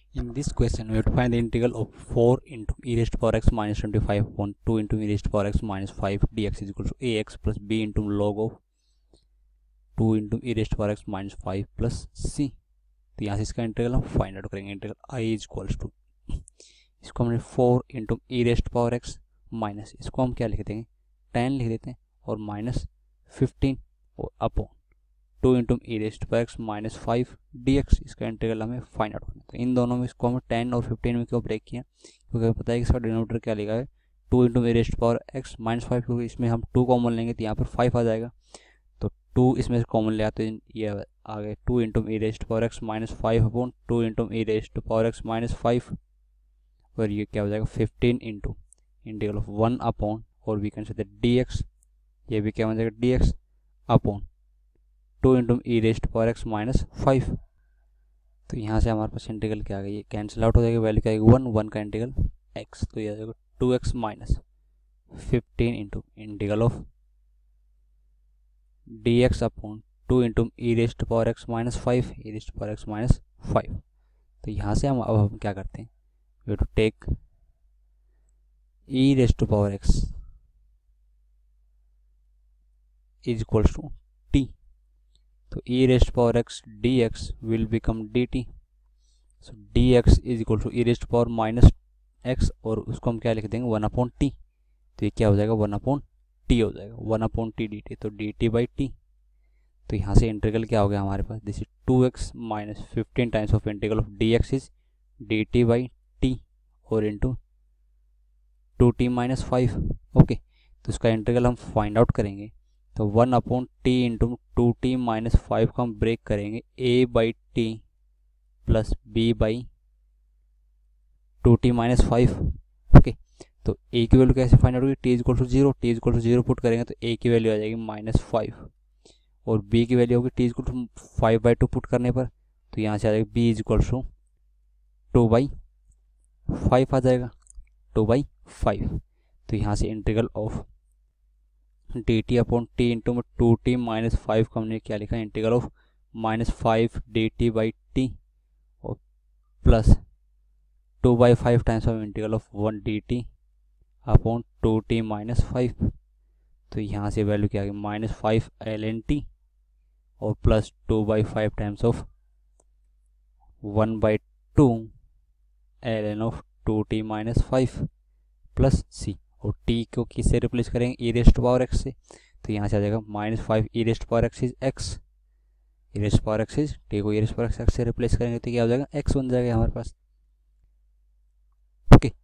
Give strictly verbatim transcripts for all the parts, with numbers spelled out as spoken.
In this question, we have to find the integral of four into e raised to power x minus twenty-five upon two into e raised to power x minus five dx is equal to ax plus b into log of two into e raised power x minus five plus c. तो यहाँ से इसका integral हम find out करेंगे। Integral I is equals to, इसको हमने four into e raised power x minus, इसको हम क्या लिख देंगे टेन लिख देते हैं, और माइनस फिफ्टीन और upon two into e raised power x minus five d x, इसका इंटीग्रल हमें फाइंड आउट करना है। तो इन दोनों में इसको हमें टेन और फिफ्टीन में क्यों ब्रेक किया, क्योंकि हमें पता है कि इसका डिनोमिनेटर क्या लिखा है two into e raised power x minus five, क्योंकि इसमें हम टू कॉमन लेंगे तो यहाँ पर फाइव आ जाएगा। तो टू इसमें से कॉमन ले आते हैं, ये आ गए two into e raised power x minus five upon two into e raised power x minus five, और ये क्या हो जाएगा fifteen into integral of one upon, और we can say d x, ये भी क्या हो जाएगा d x upon two into e raised power x minus five. तो यहाँ से हमारे पास इंटीग्रल क्या आ गया, ये कैंसिल आउट हो जाएगा, वैल्यू क्या आएगी वन, वन का इंटीग्रल एक्स, तो ये आ जाएगा two x minus fifteen into integral of d x upon two into e raised power x minus five, e raised power x minus five. तो यहाँ से हम अब हम क्या करते हैं, we have to take e raised power x is equals to t, तो e raised power x d x will become d t. So D x is equal to e raised power minus x, और उसको हम क्या लिख देंगे one upon T, तो ये क्या हो जाएगा वन अपॉन टी हो जाएगा, one upon t d t, तो डी टी बाई टी। तो यहाँ से इंटीग्रल क्या हो गया हमारे पास, this is two x minus fifteen times of integral of d x is d t by t, और into two t minus five. Okay, तो इसका इंटीग्रल हम फाइंड आउट करेंगे, तो one upon t into two t minus five का हम break करेंगे A by T plus B by two t minus five. Okay, तो ए की वैल्यू कैसे फाइंड आउट होगी, t is equal to zero, t is equal to zero put करेंगे तो A की वैल्यू आ जाएगी माइनस फाइव, और बी की वैल्यू होगी t is equal to five by two put करने पर, तो यहाँ से आ जाएगा B is equal to two by five आ जाएगा, टू बाई फाइव। तो यहाँ से integral of d t upon t into में टू टी माइनस फाइव का हमने क्या लिखा है integral of minus five d t by t, और plus two by five times of integral of one d t upon two t minus five. तो यहाँ से वैल्यू क्या आ गई minus five l n t, और plus two by five times of one by two l n of two t minus five plus c, और t को किससे रिप्लेस करेंगे ई रेस्ट पावर एक्स से, तो यहाँ से आ जाएगा minus five e raised power x is x, e raised power x is t को e raised power x x से रिप्लेस करेंगे तो क्या हो जाएगा एक्स बन जाएगा हमारे पास। ओके,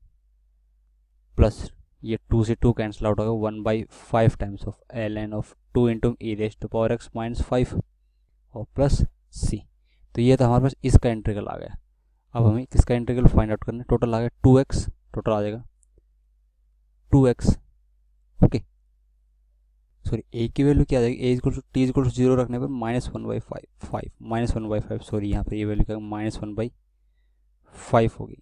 प्लस ये टू से टू कैंसिल आउट होगा, one by five times of l n of two into e raised power x minus five, और प्लस सी। तो ये तो हमारे पास इसका इंटीग्रल आ गया। अब हमें किसका इंटीग्रल फाइंड आउट करना है, टोटल आ गया टू एक्स, टोटल आ जाएगा two x. Okay, sorry A की वैल्यू क्या आ जाएगी, A equal to t equal to zero रखने पर minus one by five five minus one by five sorry यहाँ पर ये वैल्यू क्या माइनस वन बाई फाइव होगी,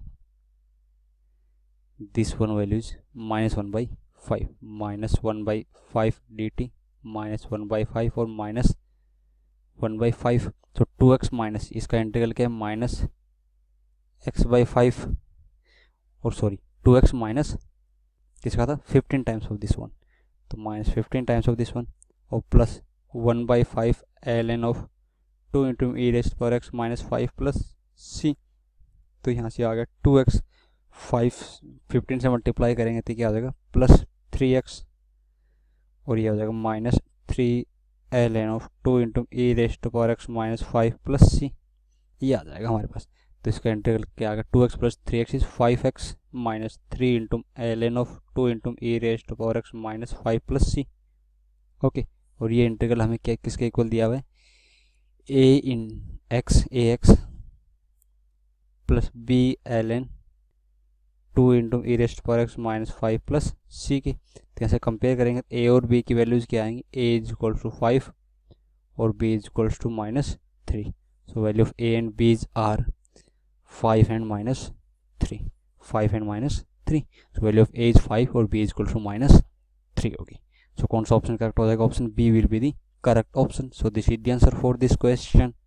this one value is minus one by five, minus one by five d t minus one by five और minus one by five. तो two x minus इसका integral क्या है minus x by five, और sorry two x minus किसका था fifteen times of this one, तो minus fifteen times of this one, और plus one by five l n of two into e raised power x minus five plus c. तो यहाँ से आ गया two x, five fifteen से multiply करेंगे तो क्या आ जाएगा प्लस थ्री एक्स, और ये हो जाएगा minus three l n of two into e raised power x minus five plus c, ये आ जाएगा हमारे पास। तो इसका इंटीग्रल क्या आ गया two x plus three x is five x minus three into l n of two into e raised power x minus five plus c. Okay, और ये इंटीग्रल हमें क्या किसके इक्वल दिया हुआ है A in x A x plus B l n two into e raised power x minus five plus c के। तो यहाँ से कंपेयर करेंगे तो ए और बी की वैल्यूज़ क्या आएंगी, A is equal to five और B is equals to minus three. So value of A and B's are five and minus three, five and minus three. So value of A is five और B is equal to minus three होगी। So कौन सा option correct हो जाएगा, option B will be the correct option. So this is the answer for this question.